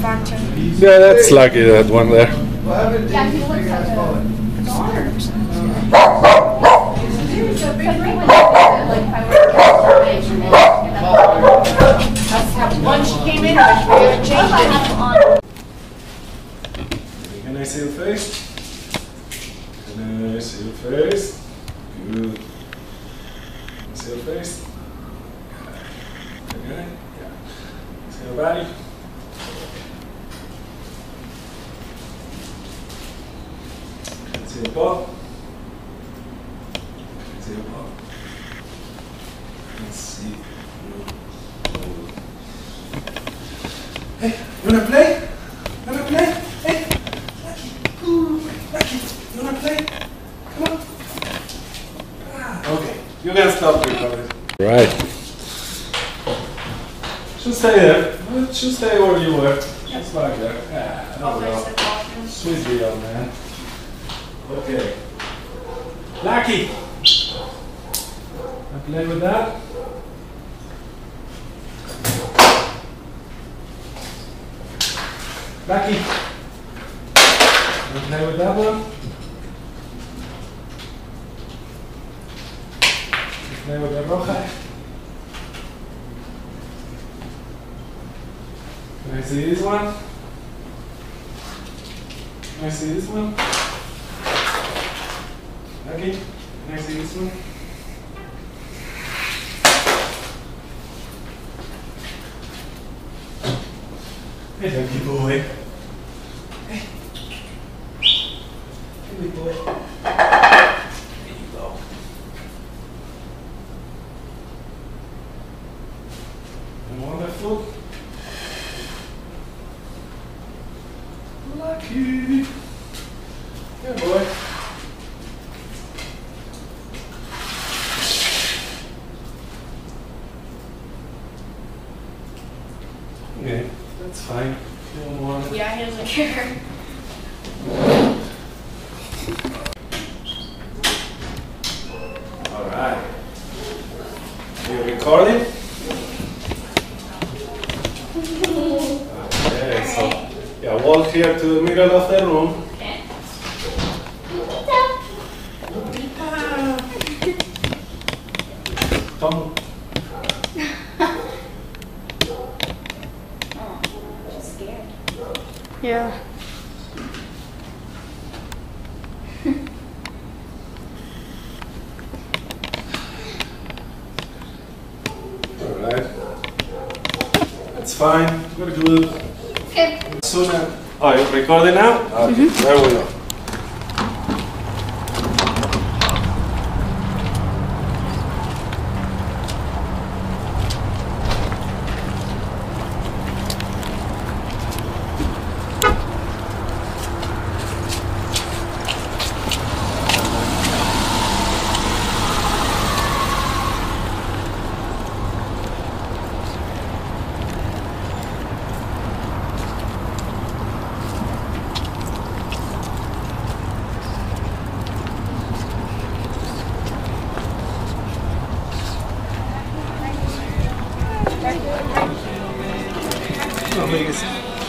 fountain. Yeah, that's Lucky, that one there. Yeah, he looks like a daughter or something. Once she came in, I changed it. Can I see your face? Can I see your face? Good. Can I see your face? Okay. Yeah. See your body? Can I see your paw? Can I see your paw? Let's see. Hey, you wanna play? Wanna play? Hey, Lucky. Ooh, Lucky. You wanna play? Come on. Okay, you can stop recording. Right. Should stay there. Should stay where you were. Just back there. Yeah, no problem. Sweet deal, man. Okay. Lucky. I play with that. Lucky. Wanna play with that one? Play with the roja. Can I see this one? Can I see this one? Lucky. Can I see this one? Hey, Lucky boy. Hey. Hey, big boy. There you go. Wonderful. Lucky. Good boy. Okay, that's fine. You don't want it. Yeah, he doesn't care. All right. You recording? Okay, so yeah, walk here to the middle of the room. Come. She's scared. Yeah. All right. That's fine. Very good. Okay. Soon as... Oh, you're recording now? Okay, there we go. No, Vegas.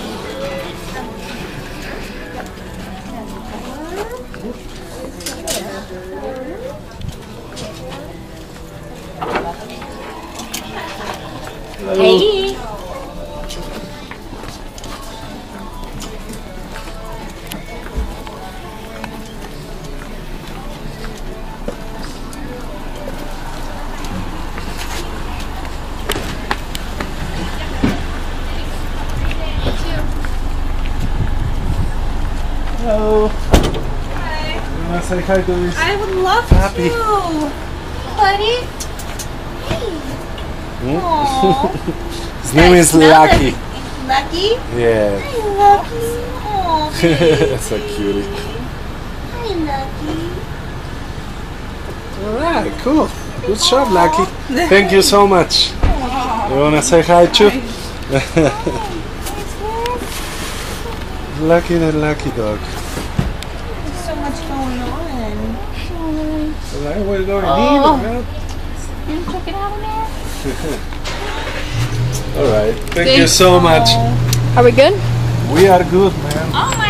Hey. Hello. Hi. You wanna say hi to this? I would love Happy. to. Buddy. Hey. Aww. His name is Lucky. Lucky? Yeah. Hi, Lucky. Aw, baby. That's a cutie. Hi, Lucky. Alright, cool. Good job, Lucky. Thank you so much. You wanna say hi too? Lucky the lucky dog. There's so much going on. Alright, we're going Oh. in. Man. You check it out in there? Alright, thank you so much. Are we good? We are good, man. Oh